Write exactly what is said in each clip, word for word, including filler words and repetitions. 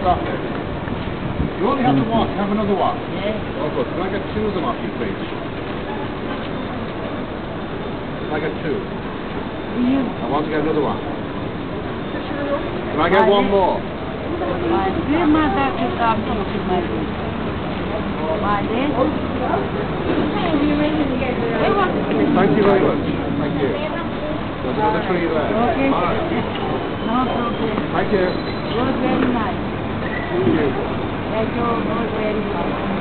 stop it. You only have the one. Have another one. Yeah. Oh, good. Can I get two of them off you, please? Can I get two? You. I want to get another one. Can I get Why one this? more? Why this mother to come to my room? Why this? Thank you very much. Thank you. There's another tree there. Okay. All right. No problem. Thank you. It was very nice. Thank you. Thank you. It was very nice.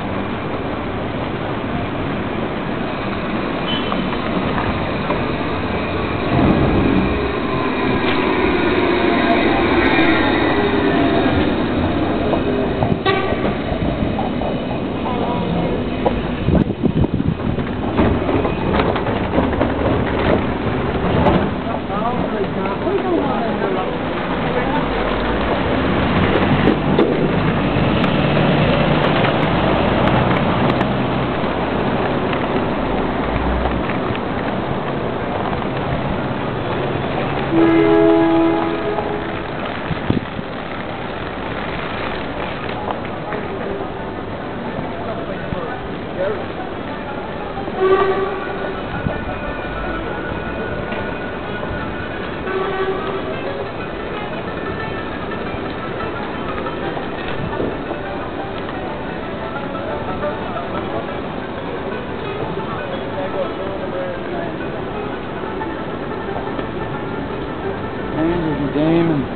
Damon.